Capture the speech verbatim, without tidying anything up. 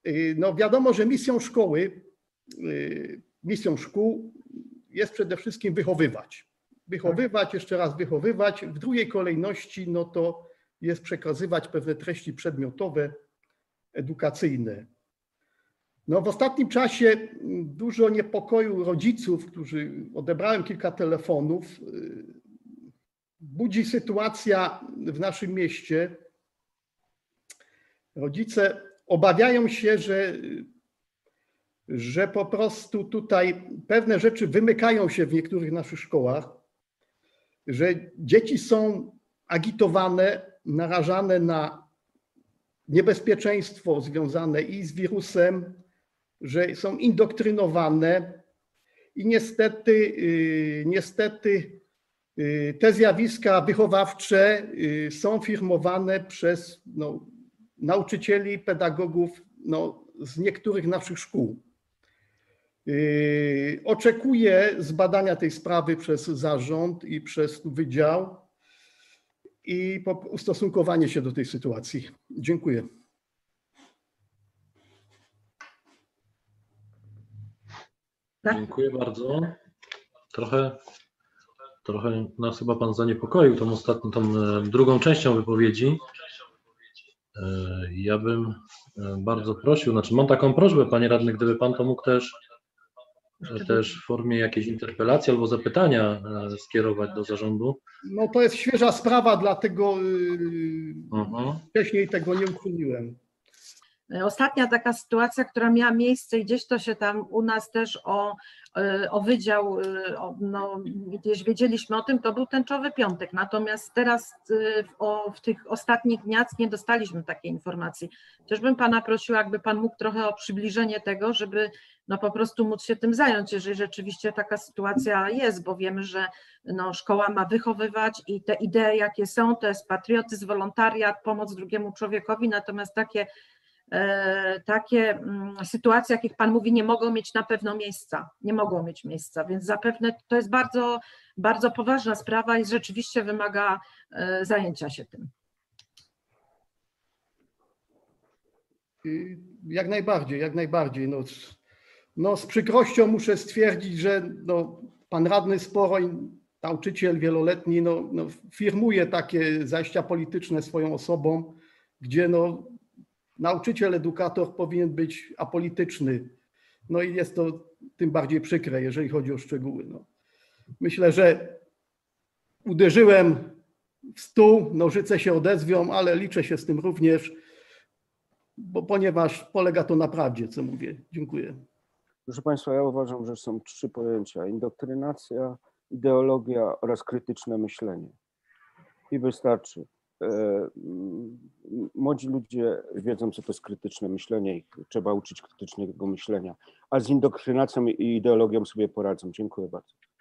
no wiadomo, że misją szkoły, misją szkół jest przede wszystkim wychowywać. Wychowywać, jeszcze raz wychowywać. W drugiej kolejności no to jest przekazywać pewne treści przedmiotowe, edukacyjne. No w ostatnim czasie dużo niepokoju rodziców, którzy odebrałem kilka telefonów, budzi sytuacja w naszym mieście. Rodzice obawiają się, że, że po prostu tutaj pewne rzeczy wymykają się w niektórych naszych szkołach, że dzieci są agitowane, narażane na niebezpieczeństwo związane i z wirusem, że są indoktrynowane i niestety, niestety te zjawiska wychowawcze są firmowane przez no, nauczycieli, pedagogów no, z niektórych naszych szkół. Oczekuję zbadania tej sprawy przez zarząd i przez wydział i ustosunkowanie się do tej sytuacji. Dziękuję. Dziękuję bardzo. Trochę, trochę nas chyba pan zaniepokoił tą ostatnią, tą drugą częścią wypowiedzi. Ja bym bardzo prosił, znaczy mam taką prośbę, panie radny, gdyby pan to mógł też, też w formie jakiejś interpelacji albo zapytania skierować do zarządu. No to jest świeża sprawa, dlatego Mhm. wcześniej tego nie uczyniłem. Ostatnia taka sytuacja, która miała miejsce i gdzieś to się tam u nas też o, o wydział, o, no, gdzieś wiedzieliśmy o tym, to był tęczowy piątek. Natomiast teraz w, o, w tych ostatnich dniach nie dostaliśmy takiej informacji. Też bym pana prosiła, jakby pan mógł trochę o przybliżenie tego, żeby no, po prostu móc się tym zająć, jeżeli rzeczywiście taka sytuacja jest, bo wiemy, że no, szkoła ma wychowywać i te idee, jakie są, to jest patriotyzm, wolontariat, pomoc drugiemu człowiekowi, natomiast takie takie sytuacje, jakich pan mówi, nie mogą mieć na pewno miejsca, nie mogą mieć miejsca, więc zapewne to jest bardzo, bardzo poważna sprawa i rzeczywiście wymaga zajęcia się tym. Jak najbardziej, jak najbardziej. No, no z przykrością muszę stwierdzić, że no, pan radny Sporoń, nauczyciel wieloletni, no, no, firmuje takie zajścia polityczne swoją osobą, gdzie no, nauczyciel, edukator powinien być apolityczny. No i jest to tym bardziej przykre, jeżeli chodzi o szczegóły. No. Myślę, że uderzyłem w stół, nożyce się odezwią, ale liczę się z tym również, bo ponieważ polega to na prawdzie, co mówię. Dziękuję. Proszę Państwa, ja uważam, że są trzy pojęcia: indoktrynacja, ideologia oraz krytyczne myślenie. I wystarczy. Młodzi ludzie wiedzą, co to jest krytyczne myślenie i trzeba uczyć krytycznego myślenia, a z indoktrynacją i ideologią sobie poradzą. Dziękuję bardzo.